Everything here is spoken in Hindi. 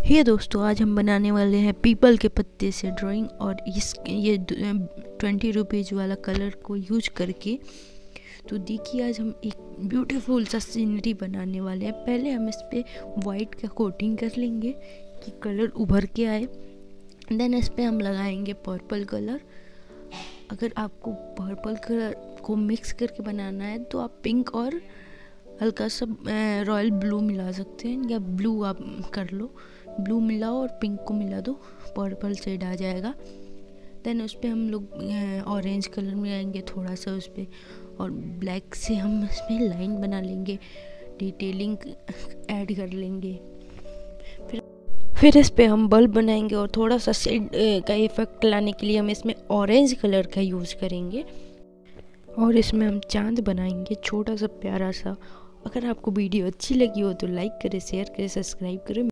हे दोस्तों, आज हम बनाने वाले हैं पीपल के पत्ते से ड्राइंग। और ये 20 रुपीज़ वाला कलर को यूज करके तो देखिए आज हम एक ब्यूटीफुल सा सीनरी बनाने वाले हैं। पहले हम इस पे वाइट का कोटिंग कर लेंगे कि कलर उभर के आए। देन इस पे हम लगाएंगे पर्पल कलर। अगर आपको पर्पल कलर को मिक्स करके बनाना है तो आप पिंक और हल्का सा रॉयल ब्लू मिला सकते हैं, या ब्लू आप कर लो। ब्लू मिलाओ और पिंक को मिला दो, पर्पल शेड आ जाएगा। देन उस पर हम लोग ऑरेंज कलर मिलाएंगे थोड़ा सा उस पर, और ब्लैक से हम इसमें लाइन बना लेंगे, डिटेलिंग ऐड कर लेंगे। फिर इस पे हम बल्ब बनाएंगे और थोड़ा सा शेड का इफेक्ट लाने के लिए हम इसमें ऑरेंज कलर का यूज़ करेंगे। और इसमें हम चांद बनाएंगे छोटा सा प्यारा सा। अगर आपको वीडियो अच्छी लगी हो तो लाइक करें, शेयर करें, सब्सक्राइब करें।